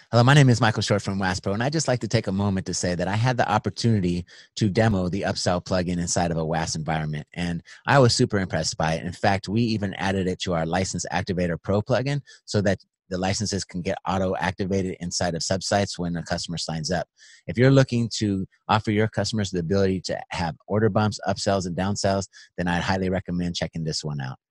Hello, my name is Michael Short from WaaS.PRO, and I'd just like to take a moment to say that I had the opportunity to demo the Upsell plugin inside of a WaaS environment, and I was super impressed by it. In fact, we even added it to our License Activator Pro plugin so that the licenses can get auto-activated inside of subsites when a customer signs up. If you're looking to offer your customers the ability to have order bumps, upsells, and downsells, then I'd highly recommend checking this one out.